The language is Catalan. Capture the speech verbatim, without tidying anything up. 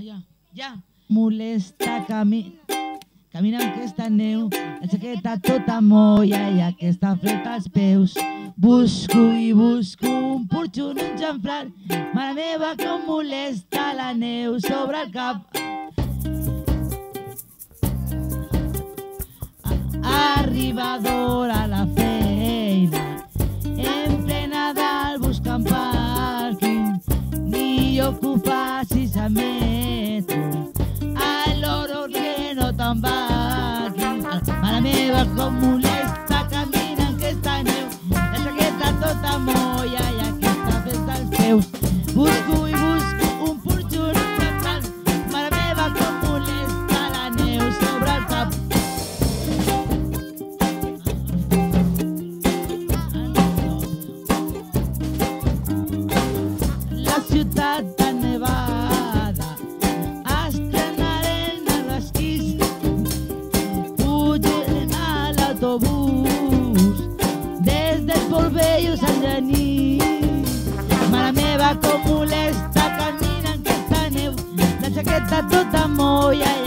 ja, ja. Molesta, cami... camina amb aquesta neu, la jaqueta tota molla i aquesta fred als peus. Busco i busco un porxo en un xamfrà, mare meva com molesta la neu sobre el cap. Arribadora a la feina, en plena dalt buscant pàrquing, ni jo que ho facis a metro, a l'hora que no te'n vagin. Mare meva com molesta, camina en aquesta neu, la jaqueta tota molla i aquesta festa als peus. Busco i busco un porxo en un xamfrà, mare meva com molesta la neu sobre el cap. La ciutat de Nevada, estrenarem els esquís, pujarem a l'autobús des del Port Vell a Sant Genís. Mare meva com molesta, camina en aquesta neu, la jaqueta tota molla